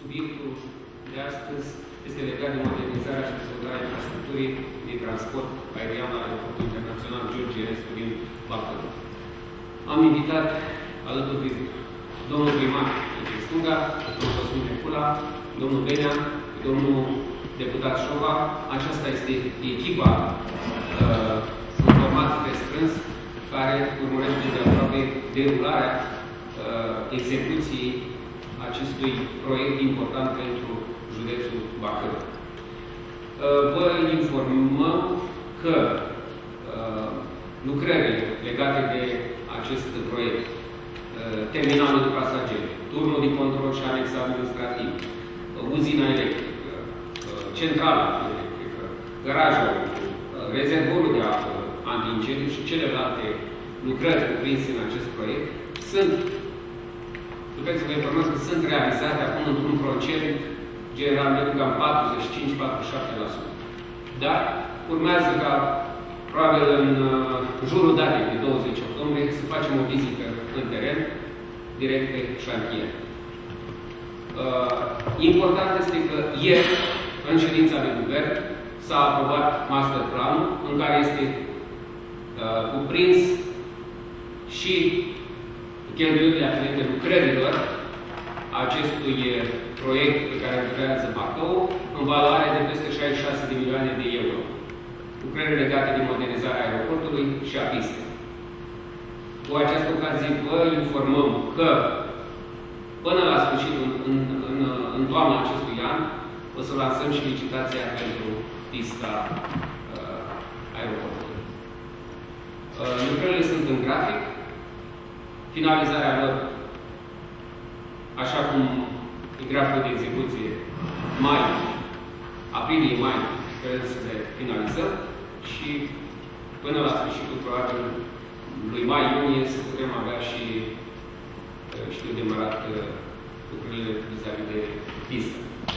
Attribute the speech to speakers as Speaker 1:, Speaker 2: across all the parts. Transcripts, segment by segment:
Speaker 1: Subiectul de astăzi este legat de modernizarea și dezvoltarea infrastructurii de transport aerian la Aeroportul Internațional George Enescu din Bacău. Am invitat alături de domnul primar de Stânga, domnul Cosmin Necula, domnul Benea, domnul deputat Șova. Aceasta este echipa în format restrâns care urmărește de aproape derularea execuției acestui proiect important pentru județul Bacău. Vă informăm că lucrările legate de acest proiect, terminalul de pasageri, turnul de control și anex administrativ, uzina electrică, centrala electrică, garajul, rezervorul de apă anti-incendiu și celelalte lucrări cuprinse în acest proiect sunt, puteți să vă informez că sunt realizate acum într-un procent general de cam 45-47%. Dar urmează ca, probabil în jurul datei de 20 octombrie, să facem o vizită în teren, direct pe șantier. Important este că ieri, în ședința de guvern, s-a aprobat master planul, în care este cuprins și cheltuielile aferente lucrărilor acestui proiect pe care îl creează Bacău, în valoare de peste 66 de milioane de euro. Lucrări legate de modernizarea aeroportului și a pistei. Cu această ocazie vă informăm că până la sfârșitul, în toamna acestui an, o să lansăm și licitația pentru pista aeroportului. Lucrările sunt în grafic. Finalizarea lor, așa cum e graficul de execuție, aprilie-mai, sperăm să le finalizăm și până la sfârșitul, probabil, lui mai-iunie, să putem avea și, știu, demarat lucrurile vis-a-vis de pistă.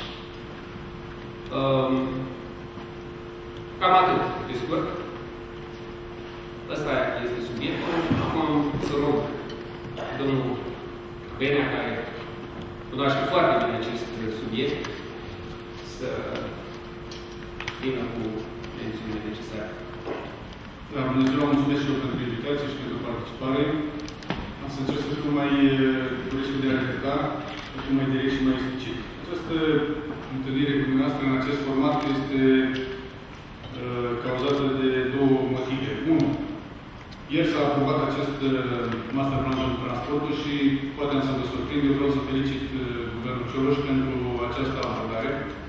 Speaker 1: Cam atât, pe scurt. Ăsta este subiectul. Acum să rog domnul Benea, care cunoaște foarte bine acest subiect, să vină cu mențiunile necesare.
Speaker 2: Da, bună ziua, mulțumesc și eu pentru invitație și pentru participare. Am să încerc să fiu mai cu riscul de a repeta, să fiu mai direct și mai explicit. Această întâlnire cu dumneavoastră în acest format este cauzată de două motive. Unu, ieri s-a aprobat acest master plan pentru transportul și poate am să vă surprind, eu vreau să felicit Guvernul Cioloș pentru această abordare.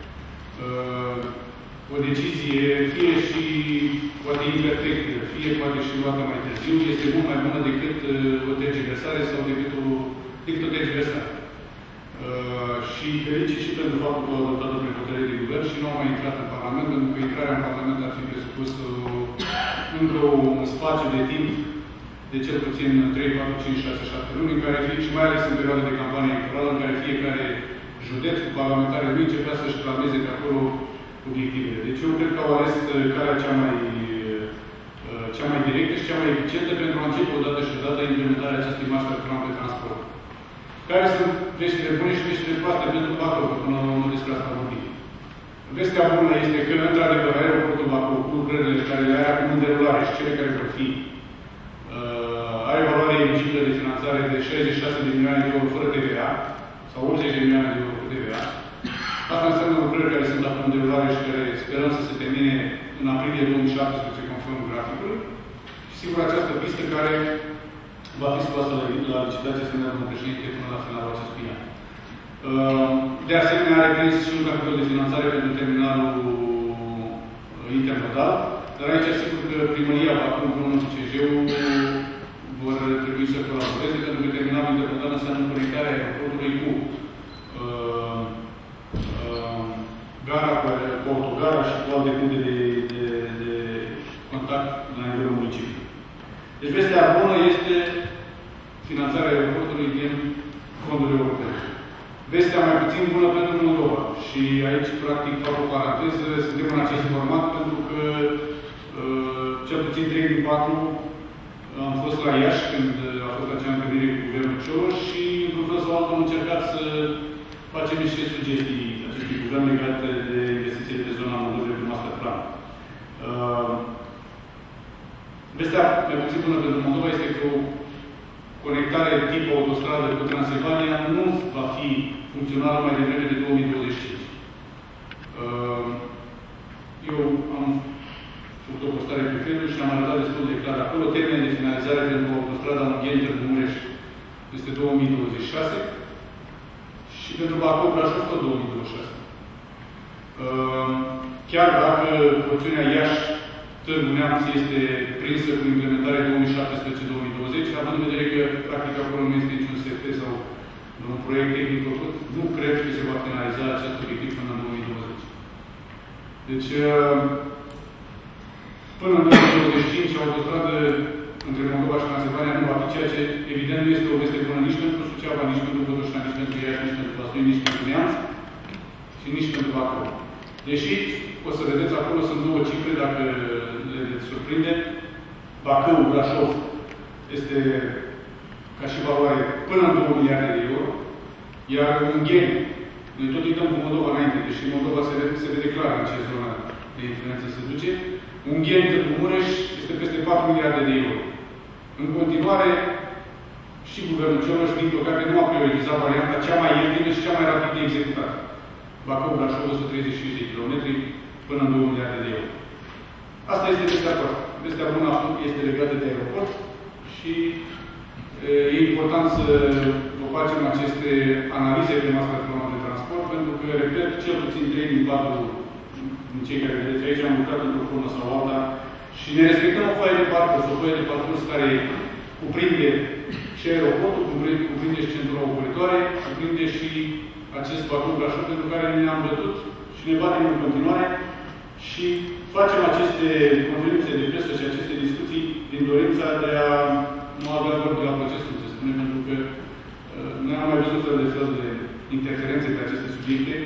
Speaker 2: O decizie, fie și poate imperfectă, fie poate și luată mai târziu, este mult mai bună decât o tergiversare sau decât o tergiversare. Și felicit și pentru faptul că au adoptat-o prin hotărâre de guvern și nu au mai intrat în Parlament, pentru că intrarea în Parlament ar fi presupus într-un spațiu de timp de cel puțin 3, 4, 5, 6, 7 luni, în care și mai ales în perioada de campanie electorală, în care fiecare județ cu parlamentare nu începea să-și clameze pe acolo obiectivele. Deci eu cred că au ales calea cea mai directă și cea mai eficientă pentru a începe odată și odată implementarea acestui master plan pe transport. Care sunt veștile bune și veștile proaste pentru Bacău, că până nu despre asta vorbim. Vestea bună este că, într-adevăr, aeroportul Bacău, cu lucrările care le are acum în derulare și cele care vor fi, are valoare eligibilă de finanțare de 66 de milioane de euro fără TVA, sau 80 de milioane de euro cu TVA. Asta înseamnă lucrări care sunt acum în derulare și care sperăm să se termine în aprilie 2017, conform graficului. Și, sigur, această pistă care va fi scoasă la licitație, spune domnul președinte, până la finalul acestui an. De asemenea, are prins și un capitol de finanțare pentru terminalul intermodal, dar aici sigur că primăria Bacău împreună cu CJ-ul vor trebui să colaboreze, pentru că terminalul intermodal înseamnă conectarea aeroportului cu gara, cu autogara și cu alte puncte de contact la nivelul municipiului. Deci vestea bună este finanțarea aeroportului din fondurile europene. Vestea mai puțin bună pentru Moldova. Și aici, practic, fac o paranteză, suntem în acest format pentru că cel puțin 3 din 4 am fost la Iași când a fost acea întâlnire cu Guvernul Cioloș și, într-un fel sau altul, am încercat să face facem și sugestii acestui guvern legate de investițiile de zona Moldovei pe master plan. Vestea mai puțin bună pentru Moldova este că o conectare tip autostradă cu Transilvania nu va fi funcțională mai devreme de 2025. Eu am făcut o postare pe Facebook și am arătat destul de clar acolo. Termenul de finalizare pentru autostrada Ungheni-Târgu-Mureș este 2026 și pentru Bacău-Brașov tot 2026. Chiar dacă porțiunea Iași-Târgu Neamț este prinsă cu implementare 2017-2020, având în vedere că practic acolo nu este niciun SF sau un proiect tehnic făcut, nu cred că se va finaliza acest obiectiv până în 2020. Deci, până în 2025, autostradă între Moldova și Transilvania nu va fi, ceea ce evident nu este o veste bună nici pentru Suceava, nici pentru Botoșani, nici pentru Iași, nici pentru Vaslui, nici pentru Neamț și nici pentru Bacău. Deși, o să vedeți acolo, sunt două cifre, dacă le veți surprinde. Bacău, Brașov, este ca și valoare până în 2 miliarde de euro, iar Ungheni, noi tot uităm cu Moldova înainte, deși Moldova se vede clar în ce zonă de influență se duce. Ungheni, Târgu Mureș, este peste 4 miliarde de euro. În continuare, și guvernul Cioloș, din păcate, nu a prioritizat varianta cea mai ieftină și cea mai rapid de executat. Bacău, Brașov, 135 de kilometri până în 2 miliarde de euro. Asta este vestea proastă. Vestea bună este legată de aeroport și e important să vă facem aceste analize pe master plan de transport, pentru că, repet, cel puțin 3 din 4 din cei care vedeți aici am lucrat într-o formă sau alta și ne respectăm o foaie de parcurs, o foaie de parcurs care cuprinde și aeroportul, cuprinde și centura operatoare, cuprinde și acest Bacău Brașov pentru care ne-am bătut și ne batem în continuare și facem aceste conferințe de presă și aceste discuții din dorința de a nu avea doar de la procesul, se spune, pentru că noi am mai văzut fel de interferențe pe aceste subiecte.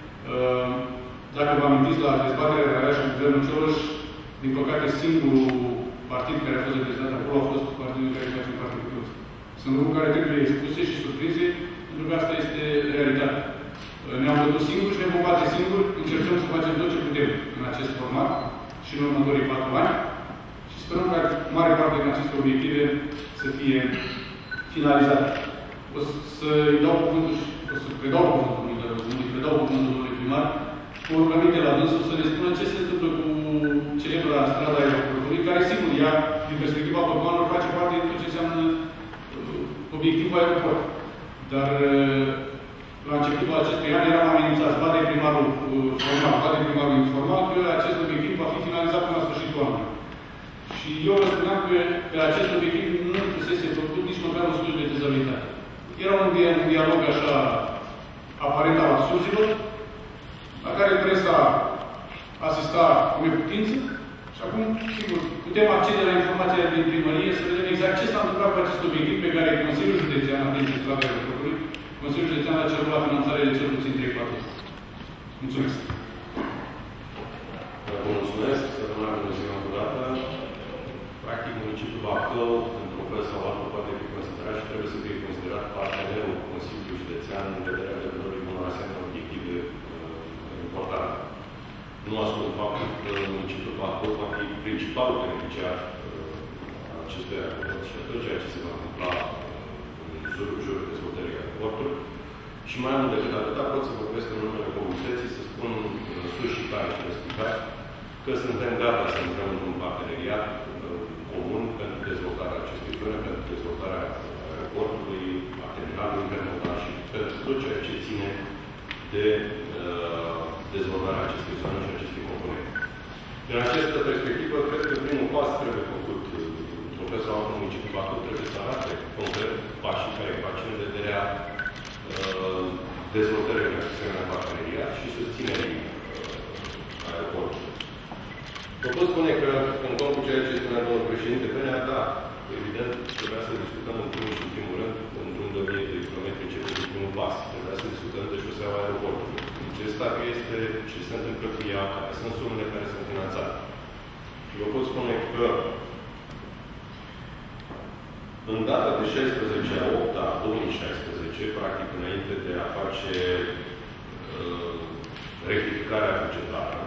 Speaker 2: Dacă vă amintiți la dezbaterea care avea și guvernul Cioloș, din păcate singurul partid care a fost reprezentat acolo a fost partidul care face parte cu toți. Sunt lucruri care trebuie expuse și surprinse, pentru că asta este realitatea. Ne-am bătut singuri și ne vom bate singuri, încercăm să facem tot ce putem în acest format și în următorii 4 ani și sperăm ca mare parte din aceste obiective să fie finalizate. O să-i dau cuvântul și o să predau cuvântul domnului primar cu o rugăminte la dânsul să ne spună ce se întâmplă cu celebra strada aeroportului, care, sigur, ea, din perspectiva planului, face parte din tot ce înseamnă obiectivul aeroport. Dar la începutul acestui an eram amenințați, ba de primarul formal, ba de primarul informal, că acest obiectiv va fi finalizat până la sfârșitul anului. Și eu vă spuneam că pe acest obiectiv nu fusese făcut nici măcar un studiu de fezabilitate. Era un dialog așa aparent al absurdilor, la care presa asista cu neputință și acum, sigur, putem accede la informația din primărie să vedem exact ce s-a întâmplat cu acest obiectiv pe care Consiliul Județean, atenție strada aeroportului, Consiliul Județean a cerut la finanțare de cel puțin 3 kwartale. Mulțumesc!
Speaker 3: Vă mulțumesc, să rămână bună ziua încă o dată. Practic, municipiul Bacău, într-un fel sau altul, poate fi considerat și trebuie să fie considerat partenerul Consiliului Județean în vederea realizării unor asemenea obiective importante. Nu ascult faptul că municipiul Bacău va fi principalul beneficiar al acestui aeroport și tot ceea ce se va întâmpla în jurul dezvoltării aeroportului. Și mai mult decât atâta, pot să vorbesc în numele comunității, să spun sus și tare și răspicat că suntem gata să intrăm într-un parteneriat comun pentru dezvoltarea acestui zone, pentru dezvoltarea aeroportului, a terminalului intermodal și pentru tot ceea ce ține de dezvoltarea acestei zone și acestei componente. Din această perspectivă, cred că primul pas trebuie făcut. Profesorul al municipiului Bacău trebuie să arate concret pașii care facem în vederea dezvoltării unui asemenea parteneriat și susținerii aeroportului. Vă pot spune că, în contul cu ceea ce spunea domnul președinte Benea, da, evident, trebuia să discutăm în primul și în primul rând, într-un 2000 de kilometri început din primul pas. Trebuia să discutăm de șoseaua aeroportului. Ce stadiu este, ce se întâmplă cu ea, care sunt sumele care sunt finanțate. Și vă pot spune că în data de 16/8/2016, practic înainte de a face rectificarea bugetară,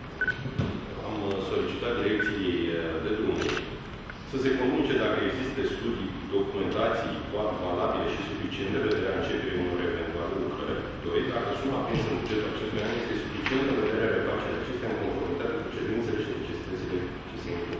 Speaker 3: am solicitat direcției de drumuri să se comunice dacă există studii, documentații valabile și suficiente de vederea începerii unor eventuale lucrări. 2. Dacă suma prinsă în bugetul acestui an este suficientă în vederea refacerii acestea în conformitate cu cerințele și necesitățile ce se impun.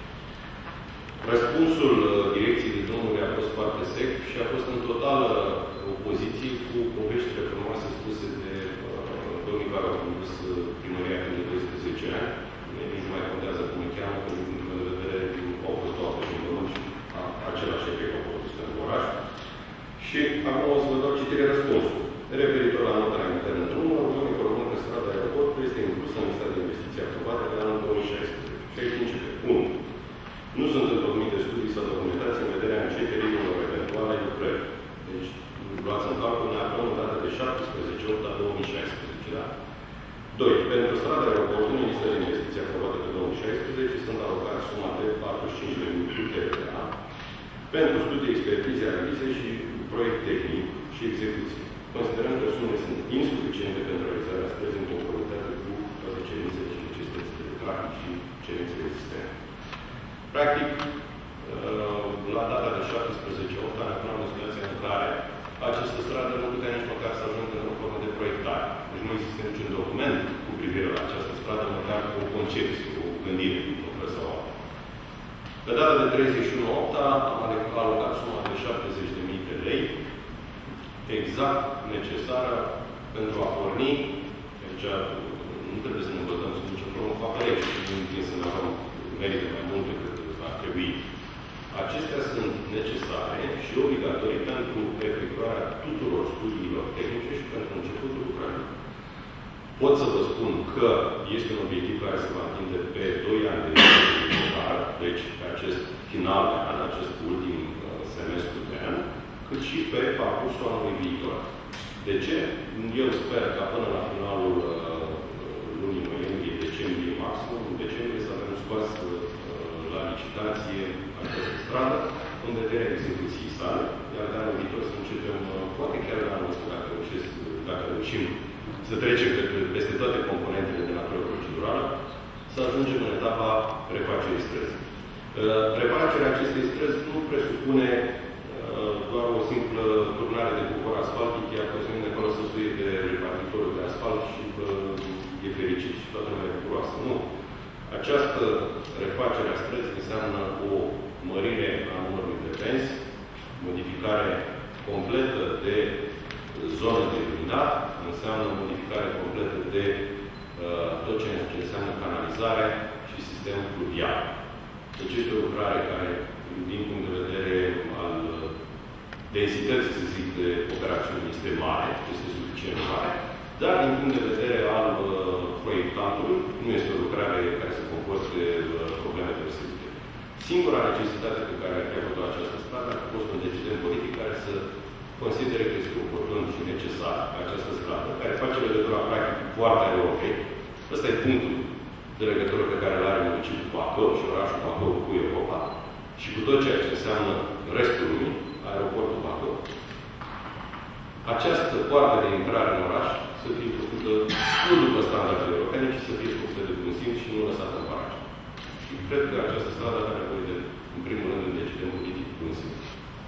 Speaker 3: Răspunsul direcției de drumuri a fost foarte sec și a fost în totală opoziție cu poveștile frumoase spuse de domnii care au condus primăria timp de 12 ani. Nici nu mai contează cum îi cheamă, că din punctul de vedere au fost toate și în și același efect au fost în oraș. Și acum o să vă dau citirea răspunsului. Referitor la nota internă în drumul, urmăm informăm că strada aeroportului este inclusă în lista de investiții aprobate de anul 2016. Și aici începe. 1. Nu sunt întocmite studii sau documentații în vederea începerii unor eventuale lucrări. Deci, luați în calcul, ne aflăm în data de 17/8/2016, da? 2. Pentru strada aeroportului, în lista de investiții aprobate pe 2016, sunt alocați suma de 45.000 de euro pentru studii, expertize, analize și proiect tehnic și execuție. Considerăm că sumele sunt insuficiente pentru realizarea străzii în conformitate cu toate cerințele și necesitățile de trafic și cerințele existente. Practic, la data de 17/8 ne aflăm în situația în care această stradă nu putea nici măcar să ajungă într-o formă de proiectare. Deci nu există niciun document cu privire la această stradă, măcar cu o concepție, o gândire, o sau altă. Pe data de 31/8 am alocat suma de 70.000 de lei, exact necesară pentru a porni. Deci nu trebuie să ne votăm sub nicio formă papărești și nu întind să ne avem merite mai mult decât ar trebui. Acestea sunt necesare și obligatorii pentru efectuarea tuturor studiilor tehnice și pentru începutul lucrării. Pot să vă spun că este un obiectiv care se va întinde pe 2 ani de bugetar, deci pe acest final de an, acest ultim semestru de an, cât și pe parcursul anului viitor. De ce? Eu sper ca până la finalul lunii noiembrie, decembrie, maxim, în decembrie, să avem scos la licitație această stradă, în vederea execuției sale, iar de anul viitor să începem, poate chiar de anul ăsta, dacă reușim să trecem peste toate componentele de natură procedurală, să ajungem în etapa refacerii străzii. Refacerea acestei străzi nu presupune doar o simplă turnare de bucur asfaltic, iar Cosmin de acolo să suie de repartitorul de asfalt și e fericit și toată lumea e bucuroasă. Nu. Această refacere a străzii înseamnă o mărire a numărului de benzi, modificare completă de zonă de iluminat, înseamnă modificare completă de tot ce înseamnă canalizare și sistem fluvial. Deci este o lucrare care, din punct de vedere al densității, să zic, de operațiuni, este mare, este suficient mare, dar din punct de vedere al proiectantului, nu este o lucrare care să comporte probleme deosebite. Singura necesitate pe care a avut această stradă a fost un decident politic care să considere că este oportun și necesar această stradă, care face legătura practic cu poarta Europei. Ăsta e punctul de legătură pe care îl are municipiul Bacău și orașul Bacău cu Europa și cu tot ceea ce înseamnă restul lumii, aeroportul Bacău. Această poartă de intrare în oraș să fie făcută nu după standardele europene, ci să fie făcută de bun simț și nu lăsată în paraj. Și cred că această stradă are nevoie de, în primul rând, un decident politic bun simț.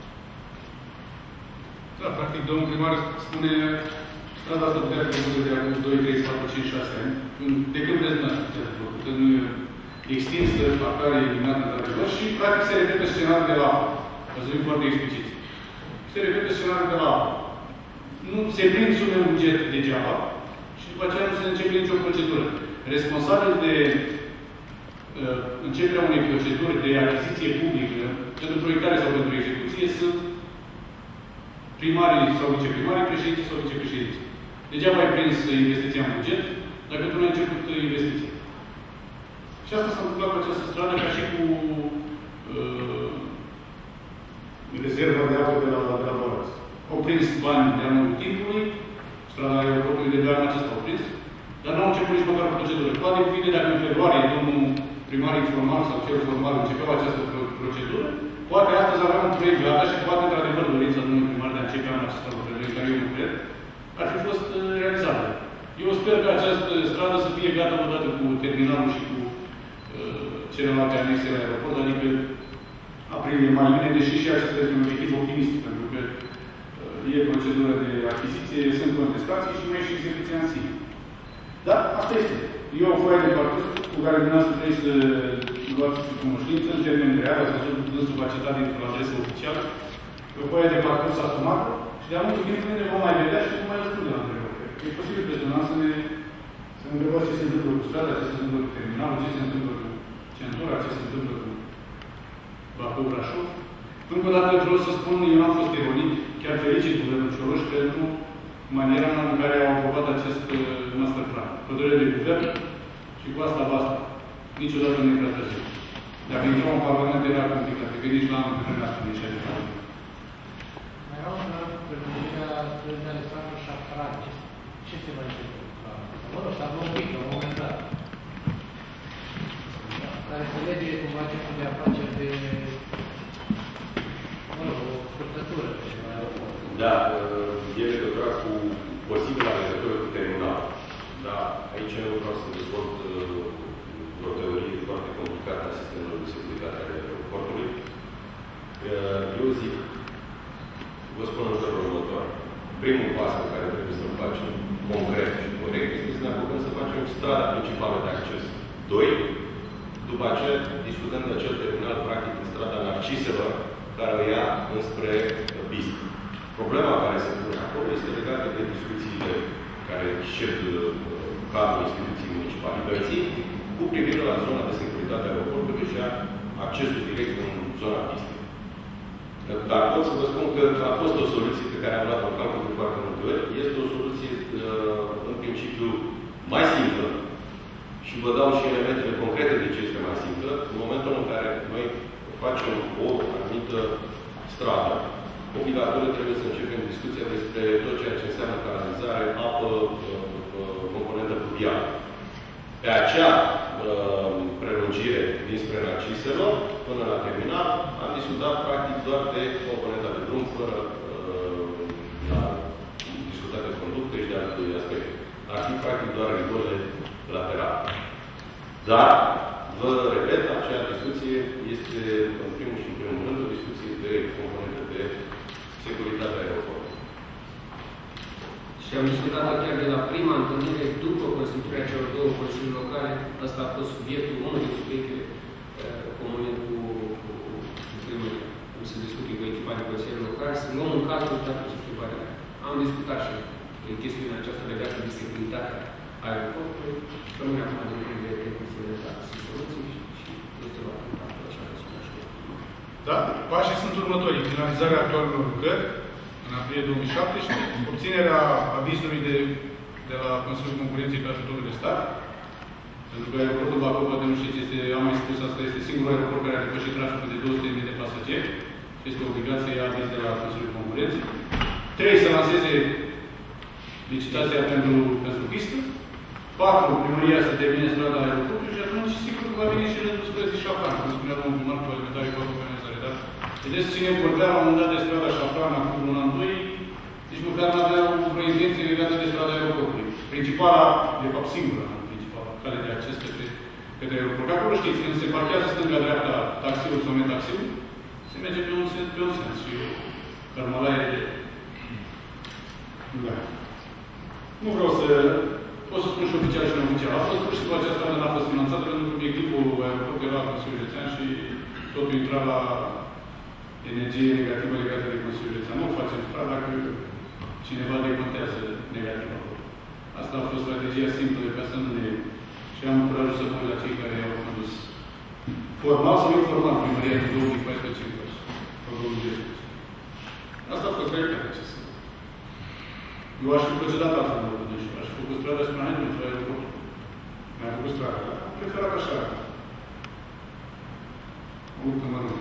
Speaker 2: Da, practic, domnul primar spune strada asta putea fi făcută de acum 2, 3, 4, 5, 6 ani. De când vreți să putea fi făcută? Nu e extinsă, parcare eliminată de adevăr și, practic, se repetă scenariul de la apă. Ca să fim foarte expliciți. Se repetă scenariul de la apă. Nu se prind sume în buget degeaba și după aceea nu se începe nicio procedură. Responsabil de începerea unei proceduri de achiziție publică pentru proiectare sau pentru execuție sunt primarii sau viceprimarii, președinții sau vicepreședinții. Degeaba ai prins investiția în buget dacă tu nu ai început investiția. Și asta s-a întâmplat cu această stradă ca și cu rezerva de apă de la Boraț. Au prins bani de anul timpului, strada aeroportului de anul acesta au prins, dar nu au început nici măcar procedură. Poate depinde dacă în februarie domnul primar informal sau cel formal începeau această procedură, poate astăzi avem un proiect gata și poate, într-adevăr, dorința domnului primar de a începe anul acesta lucrări, care eu nu cred, ar fi fost realizabil. Eu sper sper că această stradă să fie gata odată cu terminalul și cu celelalte anexe la aeroport, adică aprilie, mai bine, deși și acesta este un obiectiv optimist, pentru că e procedură de achiziție, sunt contestații și mai și execuția în sine. Dar asta este. E o foaie de parcurs cu care dumneavoastră trebuie să luați cunoștință în termeni reali, ați văzut dânsul va cita dintr-o adresă oficială, o foaie de parcurs asumată și de-a multul timp ne vom mai vedea și vom mai răspunde la întrebări. E posibil personal să ne întrebați ce se întâmplă cu strada, ce se întâmplă cu terminalul, ce se întâmplă cu centura, ce se întâmplă cu Bacău-Brașov. Încă o dată vreau să spun, eu am fost ironit, chiar fericit Guvernul Cioloș pentru maniera în care au aprobat acest master plan. Hotărâre de guvern și cu asta basta. Niciodată nu e prea târziu. Dacă intrăm în Parlament era complicat, că nici la anul nu ne-a spune și așa.
Speaker 4: Mai era un an prelungirea străzii Alexandru Șafran. Ce se va întâmpla? Mă rog, s-a vorbit la un moment dat. Care se lege cumva ce de afaceri de, mă rog, o scurtătură pe ceva aeroport.
Speaker 3: Da, e legătura cu posibilă legătură cu terminal. Da, aici nu vreau să dezvolt o teorie foarte complicată a sistemelor de securitate ale aeroportului. Eu zic, vă spun în felul următor. Primul pas pe care trebuie să-l facem concret și corect este să ne apucăm să facem strada principală de acces. 2. După aceea discutăm de acel terminal practic în strada Narciselor, care o ia înspre pistă. Problema care se pune acolo este legată de discuțiile care șed cadrul instituției municipalității cu privire la zona de securitate a aeroportului și a accesul direct în zona pistei. Dar pot să vă spun că a fost o soluție pe care am luat-o în calcul de foarte multe ori. Este o soluție în principiu mai simplă și vă dau și elementele concrete de ce este mai simplă. În momentul în care noi facem o anumită stradă, obligatoriu trebuie să începem discuția despre tot ceea ce înseamnă canalizare, apă, componentă fluvială. Pe acea prelungire dinspre Narciselor până la terminal am discutat practic doar de componenta de drum, fără a discuta de conducte și de alte aspecte. Ar fi practic doar rigole laterale. Dar, vă repet, acea discuție este în primul și în primul rând o discuție de componente de securitatea aeroportului.
Speaker 1: Și am discutat chiar de la prima întâlnire, după constituirea celor două consilii locale. Asta a fost subiectul, unul din subiectele comune cu primăria. Cum se discute cu echipa de consilii locale, să luăm în cadru toată schimbarea. Am discutat și în chestiunea aceasta legată de securitatea aeroportului. Rămâne acum de lucruri de tehnică și soluții și este luat în cadru, așa că spune și
Speaker 2: da? Pașii sunt următorii. Finalizarea actualelor lucrări în aprilie 2017, obținerea avizului de la Consiliul Concurenței pe ajutorul de stat, pentru că aeroportul Bacău, poate nu știți, am mai spus asta, este singurul aeroport care a depășit traficul de 200.000 de pasageri și este o obligație ea aviz de la Consiliul Concurenței. 3. Să lanseze licitația pentru pistă. 4. Primăria să termine strada aeroportului și atunci sigur că va veni și rândul străzii Șafran, cum spunea domnul primar cu alimentare cu organizare. Dar vedeți, cine vorbea la un moment dat de strada Șafran acum un an, doi, nici măcar nu avea o intenție legată de strada aeroportului. Principala, de fapt singura, principala cale de acces către aeroport. Acolo știți, când se parchează stânga-dreapta taxiul sau netaxiul, se merge pe un sens și Cărmălaie de... Da. Nu vreau să... Pot să spun și oficial și neoficial. A fost pur și simplu această stradă n-a fost finanțată pentru că obiectivul aeroportului era Consiliul Județean și totul intra la energie negativă legată de Consiliul Județean. Nu facem stradă dacă cineva decontează negativ acolo. Asta a fost strategia simplă ca să nu ne... Și am curajul să pun la cei care au condus formal sau informal primăria din 2014 sau 2012. Asta a fost realitatea ce sunt. Eu aș fi procedat altfel de lucruri și aș fi făcut strada spre înainte pentru aeroportul. Mi-a făcut strada, dar am preferat așa. Urcă-mă rog.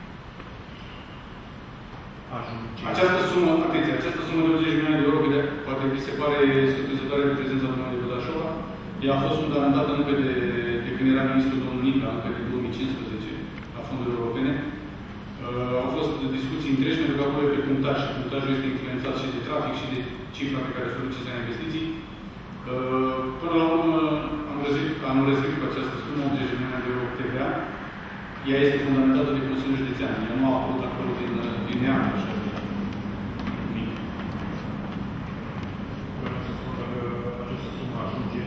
Speaker 2: Această sumă, atenție, această sumă de 80 milioane de euro, poate vi se pare surprinzătoare de prezența domnului de Bădașova, ea a fost fundamentată încă de când era ministrul domnul Nica, încă de 2015, a fondurilor europene. Au fost discuții întregi, pentru că acolo e pe punctaj și punctajul este influențat și de trafic și de cifra pe care se duce în investiții. Până la urmă am rezolvat cu această sumă 80 de milioane de euro TVA. Ea este fundamentată de Consiliul Județean. Ea nu a apărut acolo din neam, așa. Nimic.
Speaker 5: Vreau să spun că această sumă ajunge.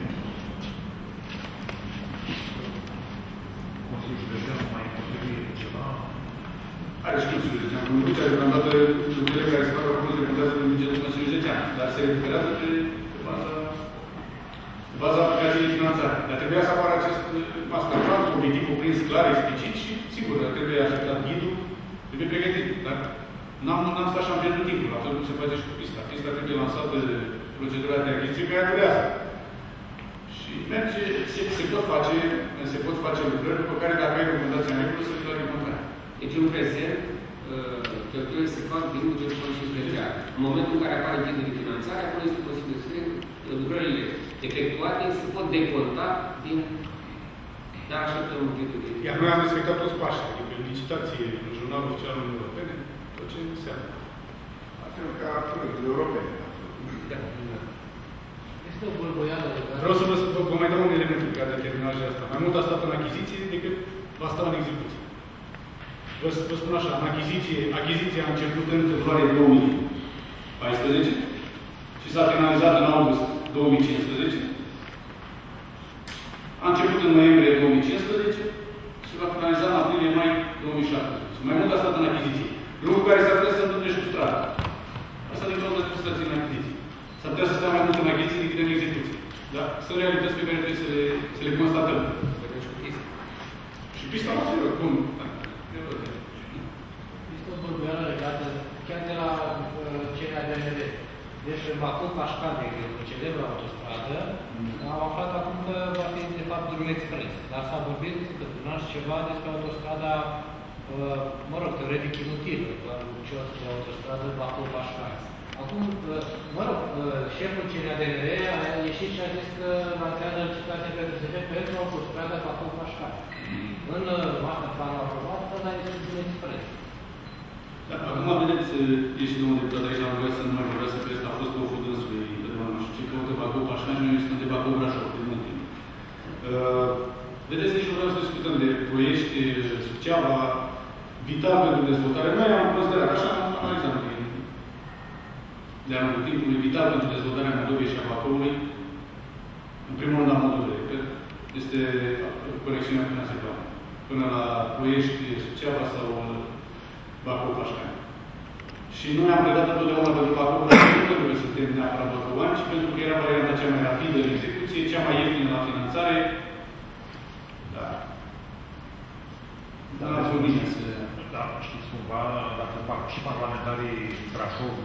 Speaker 5: Consiliul Județean mai contribuie ceva.
Speaker 2: Are și Consiliul Județean. Contribuția deocamdată lucrurile care se fac acolo se recuperează din bugetul Consiliului Județean, dar se recuperează pe baza aplicației de finanțare. Dar trebuia să apară acest masterplan, obiectivul prins clar, explicit și, sigur, trebuie așteptat ghidul, trebuie pregătit. Dar n-am stat și am pierdut timpul, la fel cum se face și cu pista. Pista trebuie lansată procedura de achiziție care durează. Și merge, se pot face lucrări după care, dacă ai documentația în regulă, să fie la decontare.
Speaker 1: Deci, în prezent, cheltuielile se fac din bugetul Consiliului Județean. În momentul în care apare ghidul de finanțare, acolo este posibil să fie lucrările efectuate, se pot deconta din... Dar așteptăm bugetul de...
Speaker 2: Iar noi am respectat toți pașii, adică în licitație, în jurnalul oficial Uniunii Europene, tot ce înseamnă. Altfel ca proiectele europene.
Speaker 1: Da.
Speaker 4: Este o bâlbăială de care...
Speaker 2: Vreau să vă mai dau un element legat de terminajul asta. Mai mult a stat în achiziție decât va sta în execuție. Vă spun așa, în achiziția a început în februarie 2014 și s-a finalizat în august 2015. A început în noiembrie 2015 și va finaliza în aprilie-mai 2017. Mai mult a stat în achiziție. Lucru care s-ar putea să se întâmple și cu strada. Asta din cauza frustrației în achiziție. S-ar putea să stea mai mult în achiziție decât în execuție. Da? Sunt realități pe care trebuie să le constatăm. Și pista la fel, cum?
Speaker 4: Este o bâlbăială legată chiar de la CNADMR. Deci, Bacău Pașcal, de exemplu, celebra autostradă, am aflat acum că va fi, de fapt, drum expres. Dar s-a vorbit săptămânași ceva despre autostrada, mă rog, teoretic inutilă, doar de autostradă Bacău Pașcal. Acum, mă rog, șeful CNADMR a ieșit și a zis că lansează licitație pentru autostrada Bacău Pașcal. În masterplanul aprobat, ăla este drum expres.
Speaker 2: Acum, vedeți, e și domnul deputat aici, am voie să nu mai vorbească că ăsta a fost locul dânsului, nu știu ce căută Bacău Pașcan și noi suntem de Bacău Brașov, de mult timp. Vedeți, nici nu vreau să discutăm de Ploiești, Suceava, vital pentru dezvoltare. Noi am considerat, așa am analizat de anul timpului, vital pentru dezvoltarea Moldovei și a Bacăului. În primul rând, la Moldovei, este conexiunea finanțară până la Ploiești, Suceava sau Bacău Pașcan. Și noi am pledat întotdeauna pentru Bacău Pașcan, nu pentru că suntem neapărat bacăuani, ci pentru că era varianta cea mai rapidă în execuție, cea mai ieftină la finanțare. Da.
Speaker 5: Da,
Speaker 2: nu a fost bine să...
Speaker 5: Da, știți cumva, dacă și parlamentarii Brașov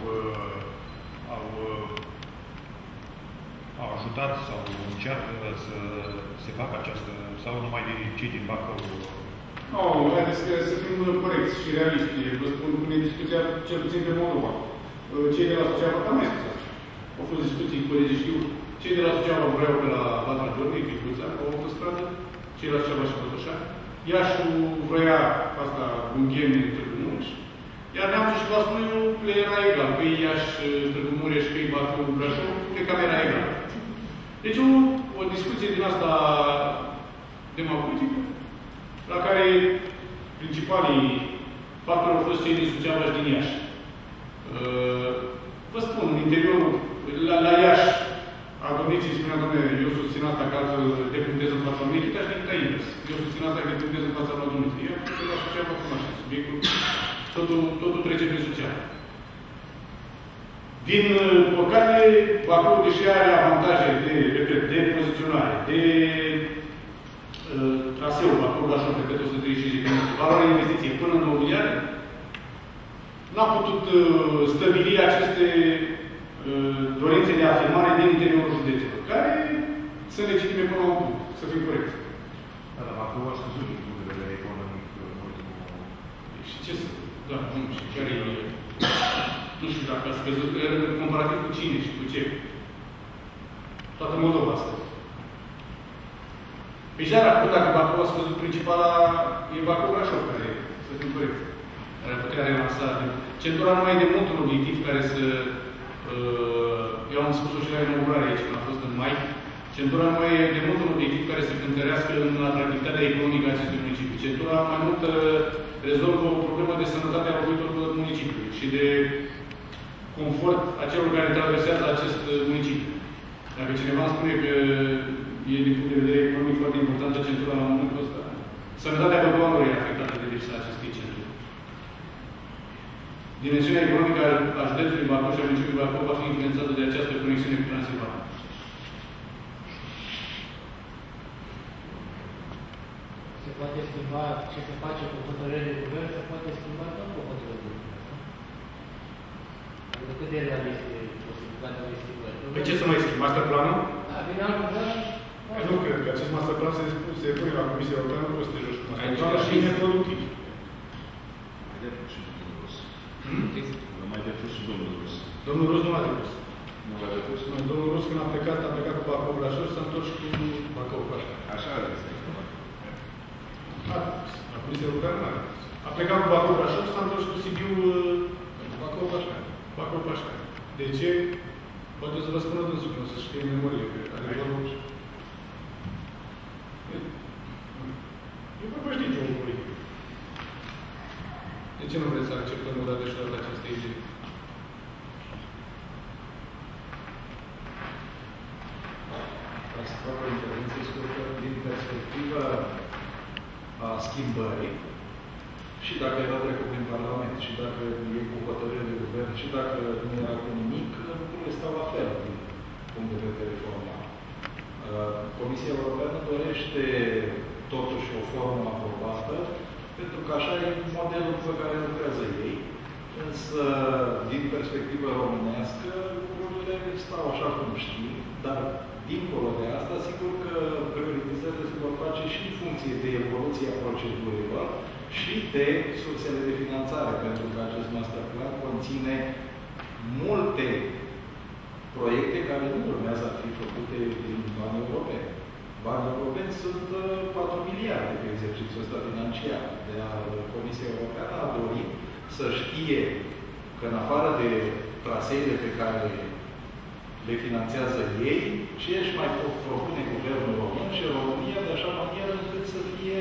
Speaker 5: au ajutat sau încearcă să se facă această, sau numai cei din Bacău?
Speaker 2: Nu, haideți să fim corecți și realiști. Vă spun cum e discuția, cel puțin pe Moldova. Cei de la Suceava, am mai spus asta. Au fost discuții cu colegii, știu. Cei de la Suceava vreau pe la Vatra Dornei, Ficuța, o autostradă. Cei de la Suceava și Bătășa. Iașul vrea asta cu Ungheni, Târgu Mureș. Iar Neamțul și Vaslui le era egal. Pe Iași, Târgu Mureș, pe Bacău, Brașov, pe cam era egal. Deci o discuție din asta demagogică, la care principalii factori au fost cei din Suceava și din Iași. Vă spun, în interiorul, la Iași, agoniții spunea, domnule, eu susțin asta că altfel depuntez în fața unui echita și echita invers. Eu susțin asta că depuntez în fața unui Dumnezeu. Eu cred că la Suceava cum așa, subiectul, totul trece prin Suceava. Din păcate, Bacău, deși are avantaje de poziționare, de traseu Bacău Brașov pe 135 de km, valoarea investiției până în 9 miliarde, n-a putut stabili aceste dorințe de afirmare din interiorul județelor, care sunt legitime până la un punct, să fim corecți.
Speaker 5: Da, dar Bacău a scăzut din punct de vedere economic în ultimul...
Speaker 2: Și ce să... Da, nu, și care e... Nu știu dacă a scăzut, comparativ cu cine și cu ce. Toată Moldova a scăzut. Deci, dacă Bacău a scăzut, principala e Bacău Brașov, care, să fim corecți, care ar putea relansa. Centura nu mai e de mult un obiectiv care să... eu am spus-o și la inaugurare aici, când a fost în numai. Centura nu mai e de mult un obiectiv care să cântărească în atractivitatea economică a acestui municipiu. Centura mai mult rezolvă o problemă de sănătate a locuitorilor municipiului și de confort a celor care traversează acest municipiu. Dacă cineva îmi spune că e din punct de vedere economic foarte importantă centura la momentul ăsta, sănătatea bărbăanilor e afectată de lipsa acestei centuri. Dimensiunea economică a județului Bacău și a municipiului Bacău va fi influențată de această conexiune cu Transilvania.
Speaker 4: Se poate schimba ce se face cu hotărâre de guvern, se poate schimba tot cu hotărâre de guvern. Adică cât de realist e posibilitatea unei schimbări?
Speaker 2: Pe ce să mai schimb? Masterplanul?
Speaker 4: Da, vine alt guvern.
Speaker 2: Nu cred că acest masterplan se pune la Comisia Europeană, nu poți să te joci cu masterplanul și e neproductiv.
Speaker 6: Mai depus și domnul Rus. Mai depus și domnul Rus.
Speaker 2: Domnul Rus nu a depus.
Speaker 6: Nu l-a depus?
Speaker 2: Domnul Rus, când a plecat cu Bacău Brașov, s-a întors cu Bacău Brașov.
Speaker 6: Așa este.
Speaker 2: La Comisia Europeană a plecat cu Bacău Brașov, s-a întors cu Sibiu
Speaker 6: Bacău Pașcani.
Speaker 2: Bacău Pașcani. De ce? Poate o să vă spună dânsul, că o să știe în memorie. Eu vă știți jocul politic. De ce nu vreți să acceptăm o dată și o dată aceste idei?
Speaker 7: Ca să fac o intervenție scurtă din perspectiva a schimbării și dacă era trecut prin Parlament, și dacă e cu hotărâre de guvern, și dacă nu era cu nimic, lucrurile stau la fel din punct de vedere formal. Comisia Europeană dorește totuși o formă aprobată, pentru că așa e modelul pe care lucrează ei. Însă, din perspectivă românească, lucrurile stau așa cum știm, dar dincolo de asta, sigur că prioritizările se vor face și în funcție de evoluția procedurilor și de sursele de finanțare, pentru că acest masterplan conține multe proiecte care nu urmează a fi făcute din bani europeni. Banii europeni sunt 4 miliarde pe exercițiul ăsta financiar. De Comisia Europeană a dorit să știe că în afară de traseele pe care le finanțează ei, ce își mai propune Guvernul Român și România de așa manieră încât să fie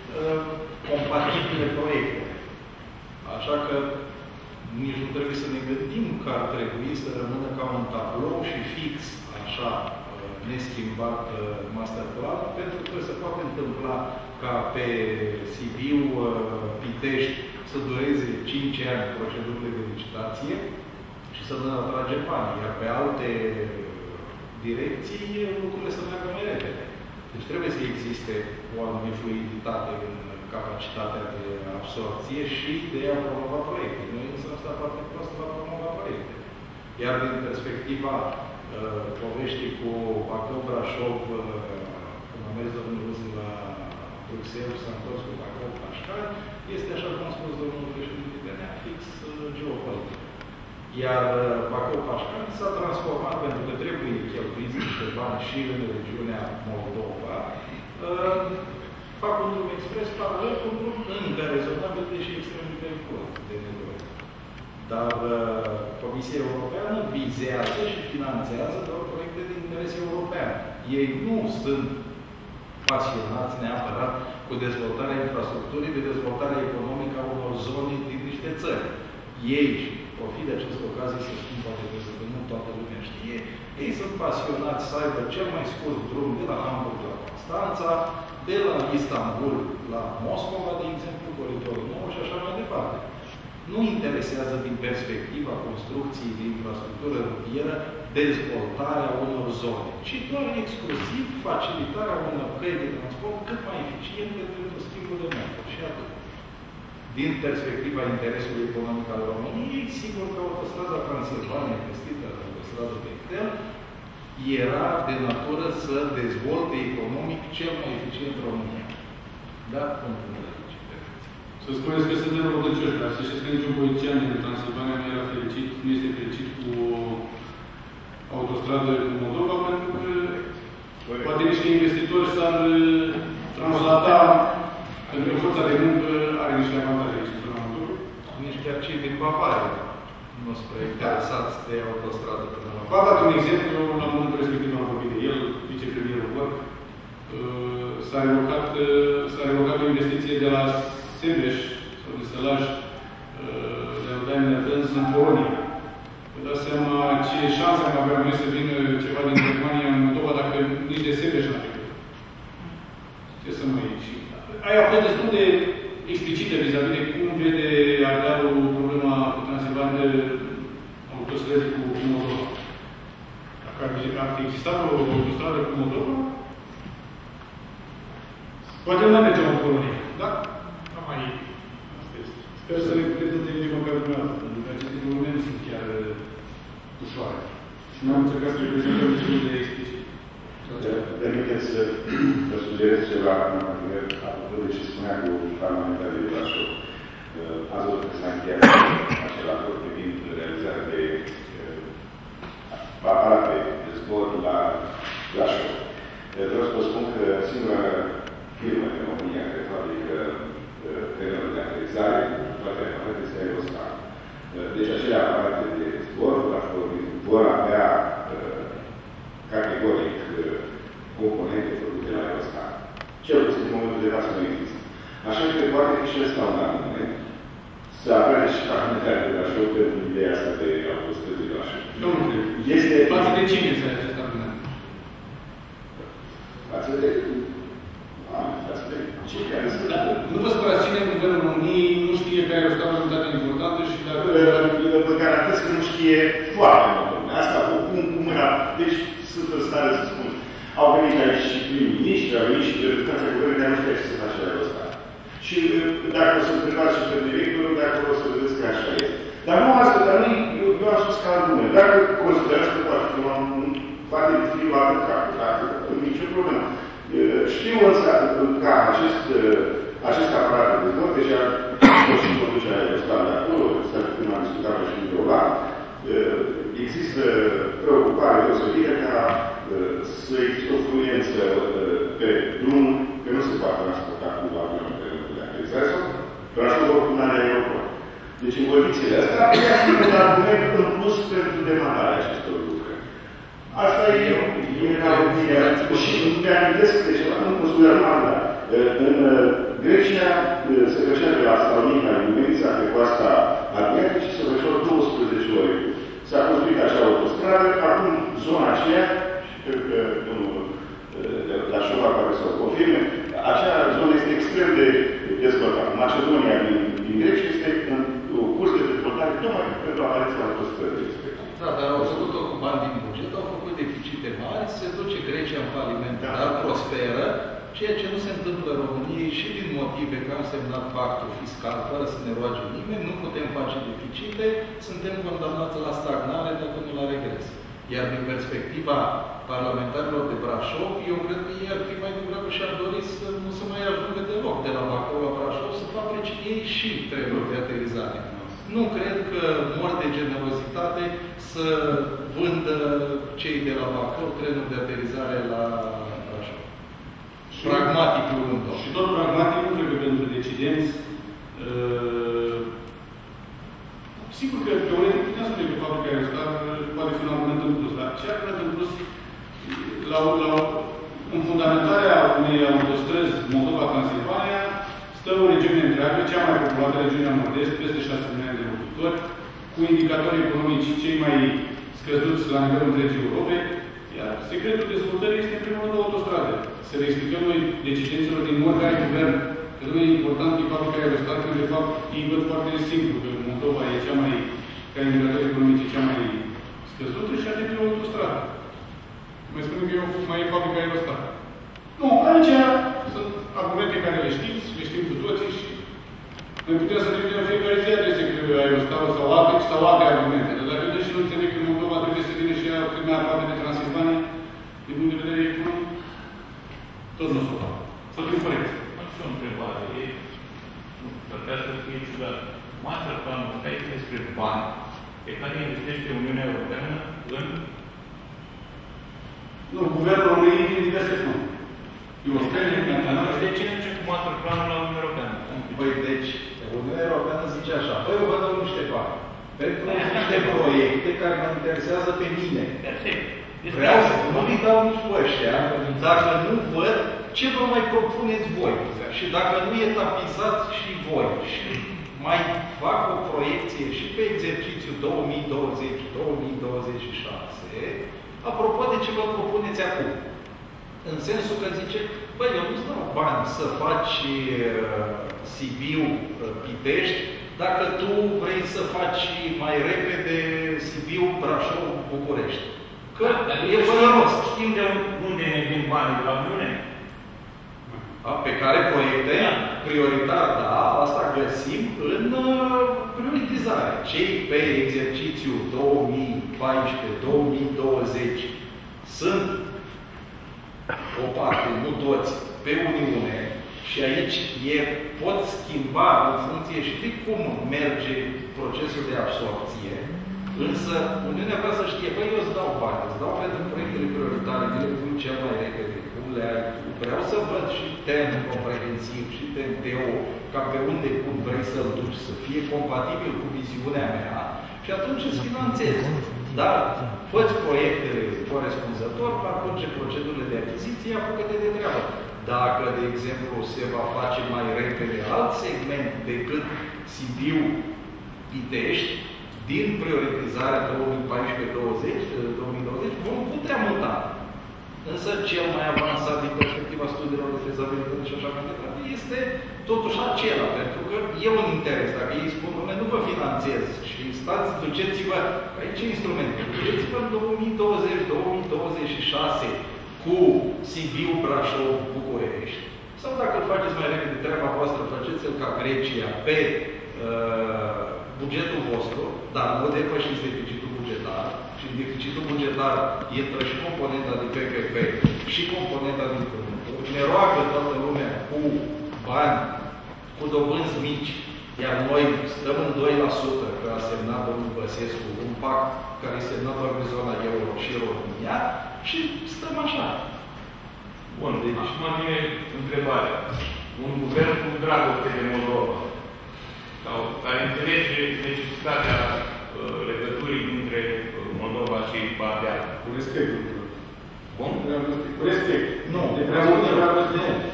Speaker 7: compatibile proiecte. Așa că nici nu trebuie să ne gândim că ar trebui să rămână ca un tablou și fix, așa, neschimbat masterplan, pentru că se poate întâmpla ca pe Sibiu, Pitești, să dureze 5 ani procedurile de licitație și să nu atrage bani, iar pe alte direcții lucrurile să meargă mai repede. Deci trebuie să existe o anumită fluiditate în capacitatea de absorție și de a promova proiecte. Noi însă am stat foarte prost la promova proiecte. Iar din perspectiva poveștii cu Bacău Brașov, când a mers domnul Rus la Bruxelles, s-a întors cu Bacău Pașcani, este, așa cum a spus domnul președinte Benea, fix geopolitic. Iar Bacău Pașcani s-a transformat, pentru că trebuie cheltuiți niște bani și în regiunea Moldova, fac un drum expres paralel cu un drum încă rezonabil, deși extrem de periculos de nevoie. Dar Comisia Europeană vizează și finanțează doar proiecte de interes european. Ei nu sunt pasionați neapărat cu dezvoltarea infrastructurii, de dezvoltarea economică a unor zone din niște țări. Ei, profit de această ocazie să spun, poate că nu toată lumea știe, ei sunt pasionați să aibă cel mai scurt drum de la Hamburg la Constanța, de la Istanbul la Moscova, de exemplu, coridorul nou și așa mai departe. Nu interesează din perspectiva construcției de infrastructură rutieră dezvoltarea unor zone, ci doar exclusiv facilitarea unor căi de transport cât mai eficiente pentru schimbul de mărfuri și atât. Din perspectiva interesului economic al României, sigur că autostrada Transilvania, vestită de autostradă Bechtel, era de natură să dezvolte economic cel mai eficient România. Da?
Speaker 2: Să spuneți că suntem răutăcioși, dar să știți că niciun politician din Transilvania nu era fericit, nu este fericit cu autostradă cu Moldova, pentru că poate niște investitori s-ar translata, pentru că forța de muncă are niște avantaje aici în zona Moldova.
Speaker 7: Nici chiar cei din Bavaria nu spre interesați de autostradă până la
Speaker 2: V-a dat un exemplu, la momentul respectiv am vorbit de el, s-a revocat o investiție de la Sebeș, sau de Sălaj, de la Daimler-Benz în Polonia. Vă dați seama ce șanse am avea noi să vină ceva din Germania în Moldova dacă nici de Sebeș n-a trecut. Ce să mai și aia a fost destul de explicită vis-a-vis de cum vede Ardealul problema cu Transilvania autostrăzii cu Moldova. Dacă ar fi existat o autostradă cu Moldova, poate nu mergem în Polonia, da? Cam mai asta este. Sper să le puteți înțelege măcar dumneavoastră, pentru că aceste probleme nu sunt chiar ușoare. Și noi am încercat să le prezentăm destul de explicit.
Speaker 8: Permiteți să vă sugerez ceva, apropo de ce spunea cu parlamentarii de la șoc. Azi văzut că s-a încheiat acel acord privind realizarea de aparate de zbor la șoc. Vreau să vă spun că singura firmă din România care fabrică terenuri de aterizare, toate aparatele este Aerostar. Deci acele aparate de zbor vor avea categoric componente făcute la Aerostar. Cel puțin în momentul de față nu există. Așa că poate fi și ăsta un argument să apere și parlamentare de la șoc pentru ideea asta de autostrăzi de la șoc.
Speaker 2: Este față de cine să ai acest argument?
Speaker 8: Față de cei care sunt.
Speaker 2: Nu vă spărați cine în guvernul României nu știe că Aerostar e o unitate importantă și dacă...
Speaker 8: Vă garantez că nu știe foarte mult. Asta cum era. Deci sunt în stare să spun. Au venit aici și prim-ministri, au venit și reprezentanții guvernului, dar nu știu ce să face Aerostar. Și dacă o să întrebați și pe directorul, dacă o să vedeți că așa este. Dar nu asta, dar eu am spus ca argument. Dacă considerați că poate fi foarte dificil la altă capul, dacă nicio problemă. Știu însă că acest aparat de zbor, deci a fost și producerea Aerostar de acolo, când am discutat și în Europa, există preocupare deosebită ca să există o fluență pe drum, că nu se poate transporta cu avionul de aterizare sau Brașov oricum n-are aeroport. Deci în condițiile astea, este un argument în plus pentru demararea acestor lucruri. Asta e opinia. Și îmi amintesc de ceva, nu cum spune Armanda. În Grecia se făcea de la Salonică, în Mirița, pe coasta Adriatică, și se făceau 12 ore. S-a construit acea autostradă, acum zona aceea, și cred că domnul la Șova poate să o confirme, acea zonă este extrem de dezvoltată. Macedonia din Grecia este în curs de dezvoltare tocmai pentru apariția autostrăzii.
Speaker 7: Da, dar au făcut-o cu bani din buget, au făcut deficite mari, se duce Grecia în faliment, dar prosperă, ceea ce nu se întâmplă în România și din motive că am semnat pactul fiscal fără să ne roage nimeni, nu putem face deficite, suntem condamnați la stagnare dacă nu la regres. Iar din perspectiva parlamentarilor de Brașov, eu cred că ei ar fi mai degrabă și-ar dori să nu se mai ajungă deloc de la Bacău la Brașov, să fabrice ei și trenuri de aterizare. Nu cred că mor de generozitate să vândă cei de la Bacău trenuri de aterizare la Brașov. Pragmatic luând.
Speaker 2: Și tot pragmatic, nu cred că pentru decidenți, sigur că teoretic putem spune că fabrica Aerostar poate fi un argument în plus, dar ce argument în plus în fundamentarea unei autostrăzi Moldova-Transilvania stă o regiune întreagă, cea mai populată, regiunea Nord-Est, peste 6 milioane de locuitori, cu indicatori economici cei mai scăzuți la nivelul întregii Europe, iar secretul dezvoltării este în primul rând o autostradă. Să le explicăm noi decidenților din oricare guvern că nu e important că fabrica Aerostar, că de fapt ei văd foarte simplu că Moldova e cea mai, ca indicatori economici, cea mai scăzută și are o autostradă. Mai spunem că mai e fabrica Aerostar. Nu, aici sunt argumente care le știți, le știm cu toții și noi putem să ne vedem fiecare zi adrese că Aerostar sau alte argumente. Dar dacă deci nu înțeleg că Moldova trebuie să vină și ea primea parte de Transilvania, din punct de vedere economic, tot nu s-o fac. Să fim corecți.
Speaker 9: Am și o întrebare. Putea să fie ciudat. Masterplanul ăsta este despre bani pe care investește Uniunea Europeană în...
Speaker 2: Nu, Guvernul României din diverse fonduri.
Speaker 9: De ce nu începe cu masterplanul la Uniunea Europeană?
Speaker 7: Păi, deci, Uniunea Europeană zice așa, păi eu vă dau niște bani. Pentru niște proiecte care mă interesează pe mine.
Speaker 9: Perfect.
Speaker 7: Vreau să nu vi dau nici pe ăștia, dacă nu văd ce vă mai propuneți voi? Și dacă nu etapizați și voi și mai fac o proiecție și pe exercițiul 2020-2026, apropo de ce vă propuneți acum. În sensul că zice, băi, eu nu-ți dau bani să faci Sibiu-Pitești, dacă tu vrei să faci mai repede Sibiu-Brașov-București. Că e fără rost.
Speaker 9: Știm de unde ne vin banii de la Uniune?
Speaker 7: Pe care proiecte, prioritar, da, asta găsim în prioritizare. Cei pe exercițiu 2014-2020 sunt o parte, nu toți, pe Uniune și aici pot schimba în funcție și de cum merge procesul de absorpție. Însă Uniunea vrea să știe, băi, eu îți dau bani, îți dau pentru proiectele prioritare, le pun cel mai repede, cum le ai tu. Vreau să văd și TEN comprehensiv, și TEN-TO, ca pe unde cum vrei să-l duci, să fie compatibil cu viziunea mea și atunci îți finanțezi. Dar fă-ți proiectele corespunzător, parcurge procedurile de achiziție, apucă-te de treabă. Dacă, de exemplu, se va face mai repede alt segment decât Sibiu-Pitești, din prioritizarea 2014-2020, vom putea muta. Însă cel mai avansat din perspectiva studiilor de fezabilitate și așa mai departe este totuși acela, pentru că e un interes. Dacă ei spun, nu vă finanțez și stați, duceți-vă, aici e instrumentul, duceți-vă în 2020-2026 cu Sibiu, Brașov, București. Sau dacă îl faceți mai repede treaba voastră, faceți-l ca Grecia pe bugetul vostru, dar nu depășiți deficitul bugetar. Și în deficitul bugetar intră și componenta de PPP și componenta din împrumuturi. Ne roagă toată lumea cu bani, cu dobânzi mici, iar noi stăm în 2%, că a semnat domnul Băsescu un pact care e semnat doar pe zona euro și România, și stăm așa.
Speaker 9: Bun, deci acum vine întrebarea. Un guvern cu dragoste de Moldova, sau care înțelege necesitatea legăturii dintre Moldova și Bardea.
Speaker 2: Cu respect.
Speaker 9: Bun?
Speaker 2: Cu respect.
Speaker 7: Nu.
Speaker 2: De prea multă dragoste.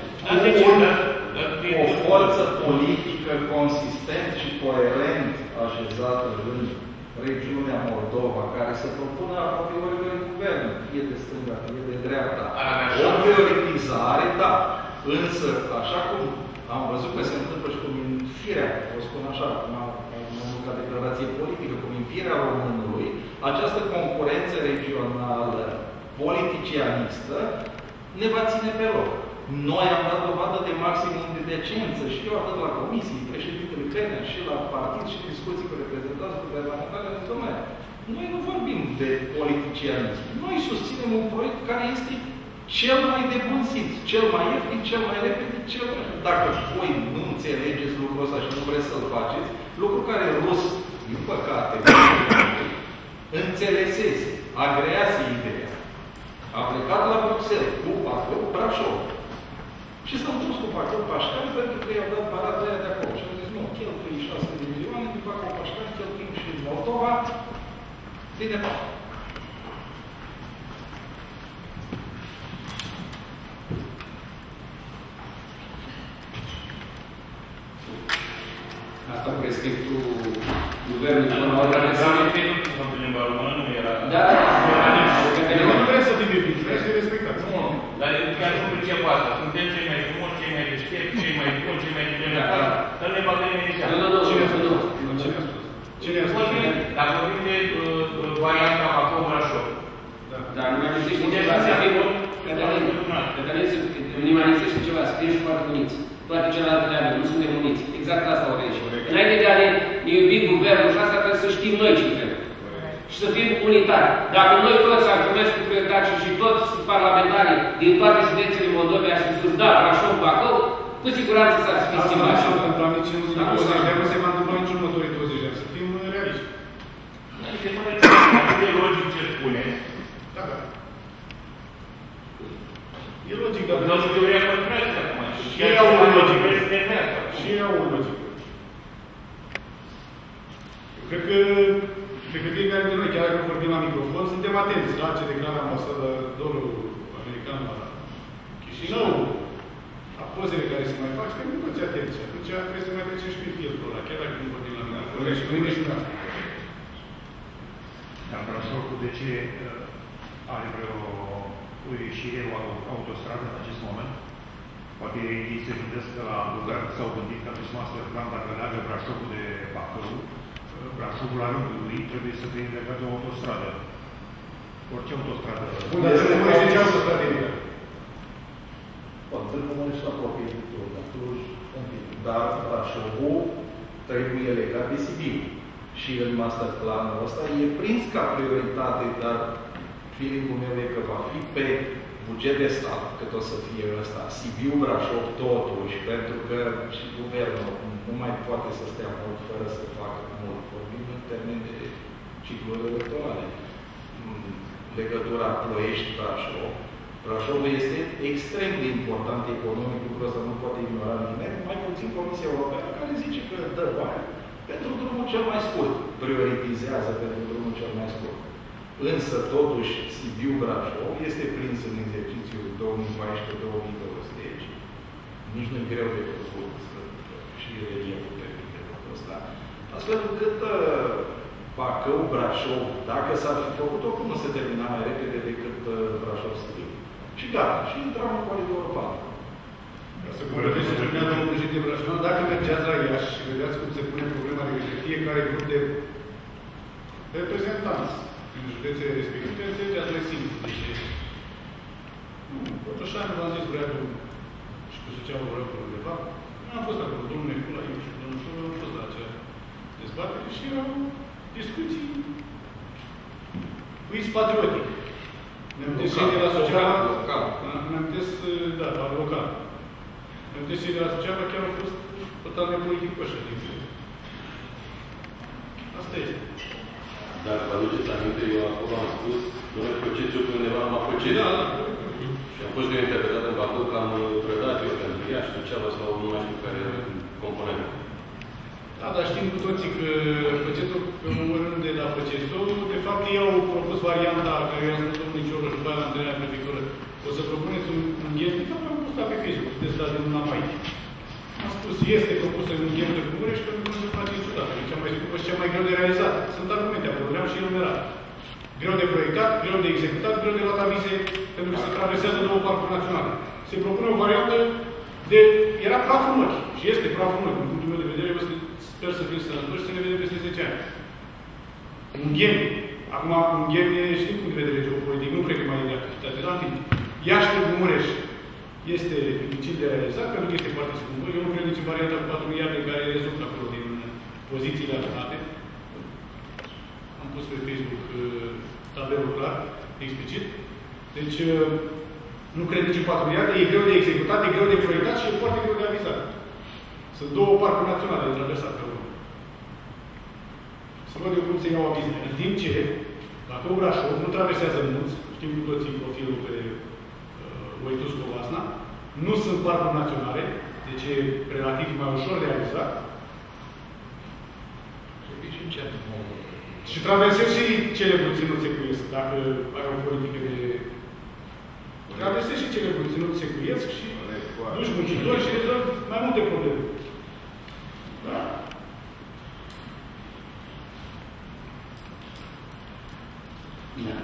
Speaker 7: O forță politică consistent și coerent așezată în regiunea Moldova, care să propună aproape oricare guvern, fie de stânga, fie de dreapta. O prioritizare, da. Însă, așa cum am văzut că se întâmplă și cu minfirea, o spun așa, ca declarație politică, cu minfirea românului, această concurență regională politicianistă ne va ține pe loc. Noi am dat dovadă de maximum de decență și eu atât la comisii, președintele Crenea și la partid și discuții cu reprezentanți guvernamentale în domeniu. Noi nu vorbim de politicianism. Noi susținem un proiect care este cel mai de bun simț, cel mai ieftin, cel mai repede, cel mai... Dacă voi nu înțelegeți lucrul ăsta și nu vreți să-l faceți, lucru care rus, din păcate, înțelesese, agrease ideea. A plecat la Bruxelles cu Bacău, Brașov. Și s-au dus cu Bacău Pașcani pentru că i-au dat parada aia de acolo. Și au zis, nu, cheltui 6 de milioane, din Bacău Pașcani, cheltuim și în Moldova, de departe.
Speaker 1: Asta cu respectul guvernului până la urmă.
Speaker 9: În limba română nu era...
Speaker 1: Da,
Speaker 2: nu vrei să fim iubiți, vrei să respectați.
Speaker 9: Dar chiar nu pricep asta. Suntem cei mai frumoși, cei mai deștepți, cei mai buni, cei mai inteligenți. Dar nu ne bagă nimeni în seamă.
Speaker 2: Cine a spus? Cine a spus?
Speaker 9: Dacă vorbim de varianta Bacău-Brașov.
Speaker 1: Dar nu mai lipsește ceva să fim... Nu mai lipsește ceva, să fim și foarte uniți. Toate celelalte neamuri, nu suntem uniți. Exact asta o reușit. Înainte de a ne iubi guvernul și asta trebuie să știm noi ce vrem. Și să fim unitari. Dacă noi toți am primit cu prioritate și toți parlamentarii din toate județele Moldovei ar fi spus, da, Brașov, Bacău, cu siguranță s-ar fi schimbat.
Speaker 2: Asta nu s-a întâmplat nici în 20 de ani, nu se va întâmpla nici în următorii 20 de ani. Să fim realiști.
Speaker 9: Se pare că e logic ce spune.
Speaker 2: Da, da. E logic, dar...
Speaker 9: Nu se teoria conspirației acum.
Speaker 2: Și ei au un logic. Și ei au un logic. Cred că fiecare de noi, chiar dacă vorbim la microfon, suntem atenți la ce declara domnul american la Chișinău, pozele care se mai fac, suntem cu toți atenți. Atunci trebuie să mai trecem și pe filtrul ăla, chiar dacă nu vorbim la mine. Și mâine și noastră.
Speaker 5: Dar Brașovul, de ce are vreo ieșire o autostradă în acest moment? Poate ei se gândesc că la Bulgar s-au gândit că acest masterplan, dacă leagă Brașovul de Bacău, Brașovul la rândul lui trebuie să fie legat de o autostradă. Orice autostradă.
Speaker 2: Bun, dar să nu mai ce autostradă e?
Speaker 7: Poate nu mai și apropie de tot, dar Brașovul trebuie legat de Sibiu. Și în masterplanul ăsta e prins ca prioritate, dar feeling-ul meu e că va fi pe buget de stat, cât o să fie ăsta. Sibiu, Brașov, totuși, pentru că și guvernul nu mai poate să stea mult fără să facă mult. Vorbim în termen de cicluri electorale. Legătura Ploiești-Brașov. Brașovul este extrem de important economic, lucrul ăsta nu poate ignora nimeni, mai puțin Comisia Europeană, care zice că dă bani pentru drumul cel mai scurt. Prioritizează pentru drumul cel mai scurt. Însă, totuși, Sibiu-Brașov este prins în exercițiul 2014-2020. Nici nu e greu de făcut și relieful permite lucrul ăsta. Astfel încât Bacău-Brașov, dacă s-ar fi făcut-o, cum nu se termina mai repede decât Brașov-Sibiu. Și gata, și intram în coridorul 4.
Speaker 2: Ca să completez ce spunea domnul președinte Brașov, dacă mergeați la Iași și vedeați cum se pune problema de către fiecare grup de reprezentanți în județele respective, înțelegeați mai simplu. Deci, Botoșani, v-am zis, vrea și cu Suceava vreau pe undeva. Nu am fost acolo, domnul Necula, eu și domnul Șuru, am fost la acea dezbatere și erau discuții cuiți patriotic. Mi-amintesc cei de la Suceava, mi-amintesc, da, local. Mi-amintesc cei de la Suceava chiar au fost total nepoliticoși. Asta este.
Speaker 3: Dacă vă aduceți aminte, eu acolo am spus, domnule, faceți-o pe undeva, mă faceți.
Speaker 2: Da, da.
Speaker 3: Și am fost eu interpretat în Bacău că am predat eu pentru Iași, Suceava sau nu mai știu care componentă.
Speaker 2: Da, dar știm cu toții că faceți-o pe oriunde la faceți-o. De fapt, ei au propus varianta care i-am spus domnului Cioroș după aia la întâlnirea prefectură. O să propuneți un ghem, de fapt am postat pe Facebook, puteți da de luna mai. Am spus, este propusă un ghem de Mureș pentru că nu se face niciodată. E cea mai scumpă și cea mai greu de realizat. Sunt argumente, acolo vreau și enumerat. Greu de proiectat, greu de executat, greu de luat avize, pentru că se traversează două parcuri naționale. Se propune o variantă de... Era praful mării. Și este praful mării. Din punctul meu de vedere, sper să fim sănătoși, să ne vedem peste 10 ani. Un ghem. Acum, un ghem e și din punct de vedere geopolitic, nu cred că mai e de activitate, dar în fin. Iași cu Mureș este dificil de realizat, pentru că este foarte scumpă. Eu nu cred nici în varianta cu 4 miliarde care rezultă acolo din pozițiile alocate. Am pus pe Facebook tabelul clar, explicit. Deci, nu cred nici în 4 miliarde, e greu de executat, e greu de proiectat și e foarte greu de avizat. Sunt două parcuri naționale de traversat pe urmă. Să văd eu cum se iau avizele. În timp ce, dacă Brașov nu traversează munți, știm cu toții profilul pe Oituscu-Vasna, nu sunt parcuri naționale, deci e relativ mai ușor de avizat. Și traversezi și cele puțin nu secuiesc, dacă ai o politică de... Traversezi și cele puțin nu secuiesc și duci muncitori și rezolvi mai multe probleme. Da?
Speaker 1: Da.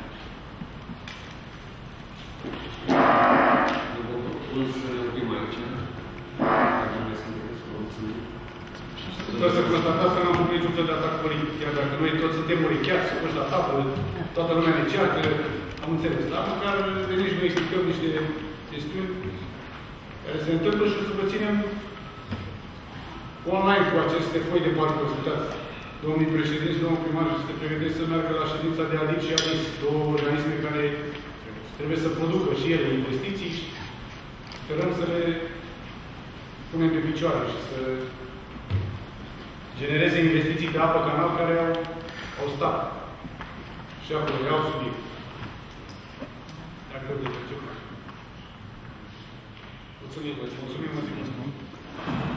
Speaker 1: Eu vă propun să ne oprim aici. Dacă nu mai sunteți, vă mulțumim.
Speaker 2: Trebuie să constatați că n-am făcut niciun fel de atac politic. Chiar dacă noi toți suntem oricheați, să puși la tablă, toată lumea ne cearcă, am înțeles. Dar măcar veniți și noi explicăm niște chestiuni care se întâmplă și o să vă ținem online cu aceste foi de parcă consultați. Domnii președinți, domnul primar, se pregătesc să meargă la ședința de ADIP și ADIS, două organisme care trebuie să producă și ele investiții și sperăm să le punem pe picioare și să genereze investiții de apă canal care au stat. Și acolo iau subiect. Dacă de ce. Mulțumim, mulțumim.